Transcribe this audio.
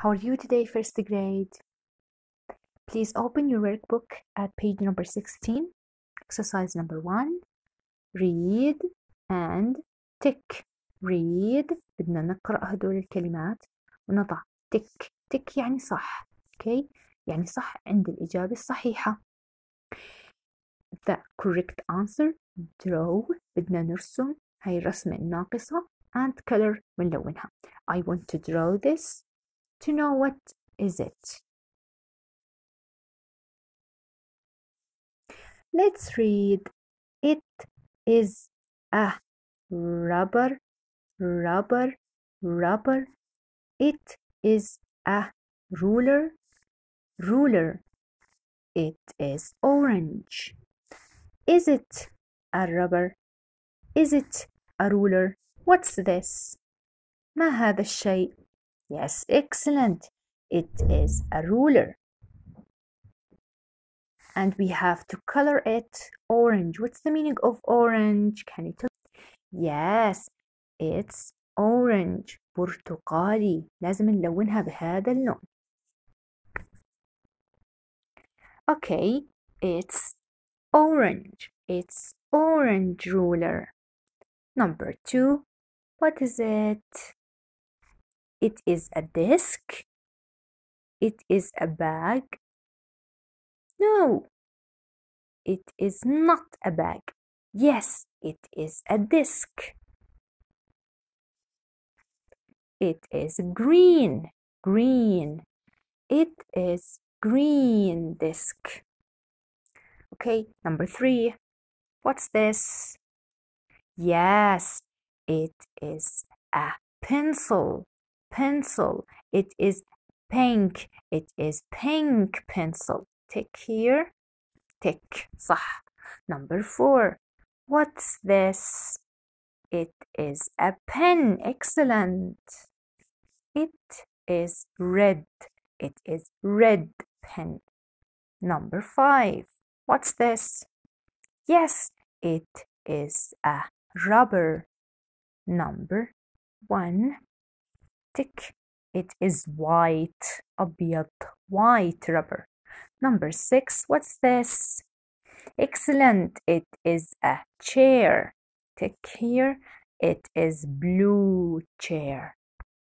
How are you today, first grade? Please open your workbook at page number 16, exercise number 1. Read and tick. Read بدنا نقرأ هدول الكلمات ونضع tick. tick يعني صح. okay? يعني صح عند الإجابة الصحيحة. The correct answer draw بدنا نرسم هاي الرسمة الناقصة and color ونلونها. I want to draw this to know what is it. Let's read. It is a rubber. It is a ruler. It is orange. Is it a rubber? Is it a ruler? What's this? ما هذا الشيء? Yes, excellent. It is a ruler. And we have to color it orange. What's the meaning of orange? Can you tell? Yes, it's orange. برتقالي. لازم نلونها بهذا اللون. Okay, it's orange. It's orange ruler. Number 2. What is it? It is a desk. It is a bag. No, it is not a bag. Yes, it is a desk. It is green. It is green desk. Okay, number 3. What's this? Yes, it is a pencil. It is pink. It is pink pencil. Tick here. Tick. صح. Number 4. What's this? It is a pen. Excellent. It is red. It is red pen. Number 5. What's this? Yes, it is a rubber. Number 1. Tick. It is white. أبيض. White rubber. Number 6. What's this? Excellent. It is a chair. Tick here. It is blue chair.